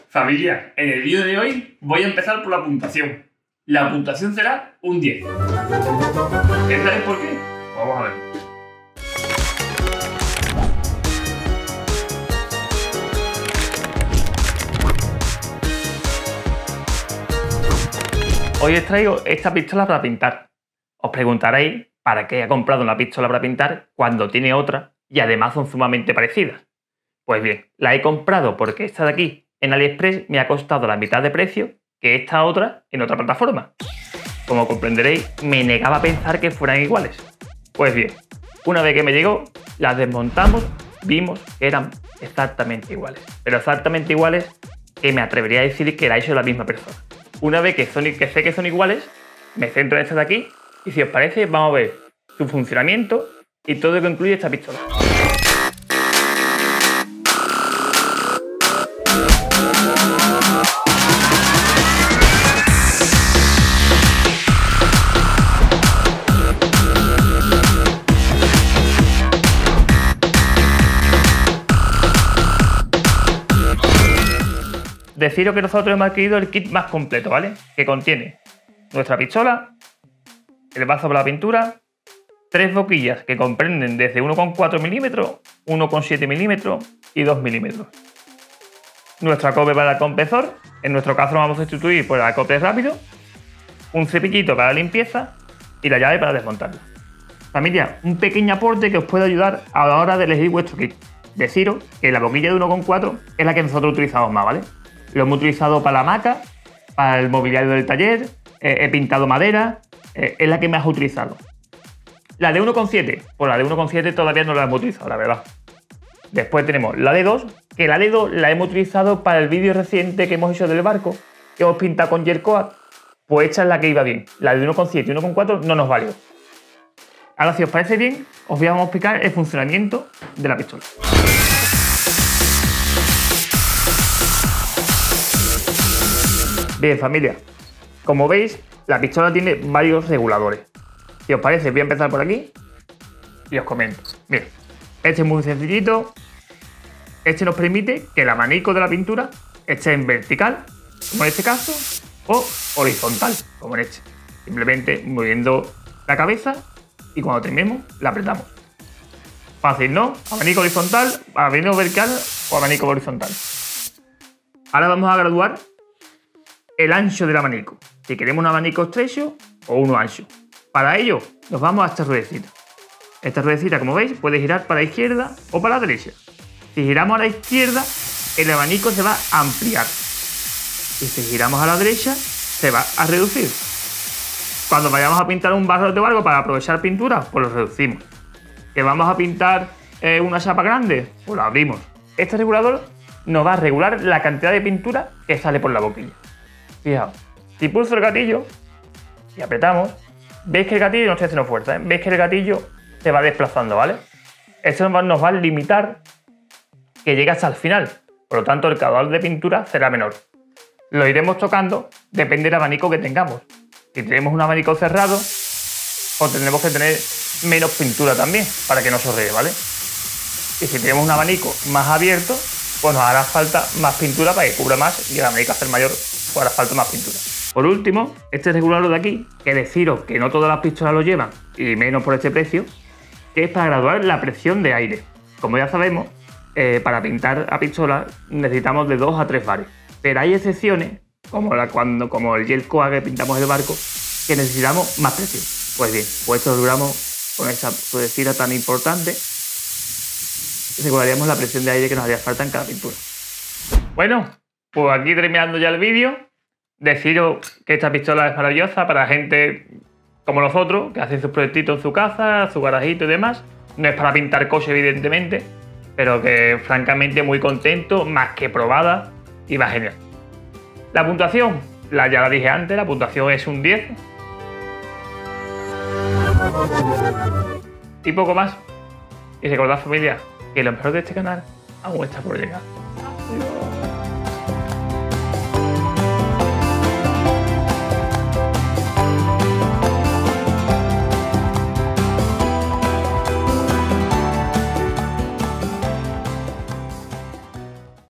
Familia, en el vídeo de hoy voy a empezar por la puntuación. La puntuación será un 10. ¿Sabéis por qué? Vamos a ver. Hoy os traigo esta pistola para pintar. Os preguntaréis para qué he comprado una pistola para pintar cuando tiene otra y además son sumamente parecidas. Pues bien, la he comprado porque esta de aquí en AliExpress me ha costado la mitad de precio que esta otra en otra plataforma. Como comprenderéis, me negaba a pensar que fueran iguales. Pues bien, una vez que me llegó, las desmontamos, vimos que eran exactamente iguales. Pero exactamente iguales que me atrevería a decir que la ha hecho la misma persona. Una vez que sé que son iguales, me centro en esta de aquí y si os parece vamos a ver su funcionamiento y todo lo que incluye esta pistola. Deciros que nosotros hemos adquirido el kit más completo, ¿vale? Que contiene nuestra pistola, el vaso para la pintura, 3 boquillas que comprenden desde 1,4 milímetros, 1,7 milímetros y 2 milímetros. Nuestro acople para el compresor, en nuestro caso lo vamos a sustituir por el acople rápido, un cepillito para la limpieza y la llave para desmontarlo. Familia, un pequeño aporte que os puede ayudar a la hora de elegir vuestro kit. Deciros que la boquilla de 1,4 es la que nosotros utilizamos más, ¿vale? Lo hemos utilizado para la hamaca, para el mobiliario del taller, he pintado madera, es la que más he utilizado. La de 1,7, pues la de 1,7 todavía no la hemos utilizado, la verdad. Después tenemos la de 2, que la de 2 la hemos utilizado para el vídeo reciente que hemos hecho del barco, que hemos pintado con gel coat, pues esta es la que iba bien. La de 1,7 y 1,4 no nos valió. Ahora, si os parece bien, os voy a explicar el funcionamiento de la pistola. Bien, familia, como veis, la pistola tiene varios reguladores. Si os parece, voy a empezar por aquí y os comento. Bien, este es muy sencillito. Este nos permite que el abanico de la pintura esté en vertical, como en este caso, o horizontal, como en este. Simplemente moviendo la cabeza y cuando terminemos, la apretamos. Fácil, ¿no? Abanico horizontal, abanico vertical o abanico horizontal. Ahora vamos a graduar el ancho del abanico, si queremos un abanico estrecho o uno ancho. Para ello nos vamos a esta ruedecita. Esta ruedecita, como veis, puede girar para la izquierda o para la derecha. Si giramos a la izquierda, el abanico se va a ampliar. Y si giramos a la derecha, se va a reducir. Cuando vayamos a pintar un barrote o algo para aprovechar pintura, pues lo reducimos. ¿Que vamos a pintar una chapa grande? Pues lo abrimos. Este regulador nos va a regular la cantidad de pintura que sale por la boquilla. Fijaos, si pulso el gatillo y apretamos, veis que el gatillo no está haciendo fuerza, ¿eh? Veis que el gatillo se va desplazando, ¿vale? Esto nos va a limitar que llegue hasta el final, por lo tanto el caudal de pintura será menor. Lo iremos tocando, depende del abanico que tengamos. Si tenemos un abanico cerrado, pues tendremos que tener menos pintura también, para que no chorree, ¿vale? Y si tenemos un abanico más abierto, pues nos hará falta más pintura para que cubra más y el abanico hacer mayor, pues hará falta más pintura. Por último, este regulador de aquí, que deciros que no todas las pistolas lo llevan, y menos por este precio, que es para graduar la presión de aire. Como ya sabemos, para pintar a pistolas necesitamos de 2 a 3 bares. Pero hay excepciones, como el gel coat que pintamos el barco, que necesitamos más presión. Pues bien, pues esto logramos con esta ruedecita tan importante, regularíamos la presión de aire que nos haría falta en cada pintura. Bueno, pues aquí terminando ya el vídeo, deciros que esta pistola es maravillosa para gente como nosotros, que hacen sus proyectitos en su casa, su garajito y demás. No es para pintar coches, evidentemente, pero que francamente muy contento, más que probada y va genial. La puntuación, ya la dije antes, la puntuación es un 10. Y poco más. Y recordad, familia, que lo mejor de este canal aún está por llegar. Adiós.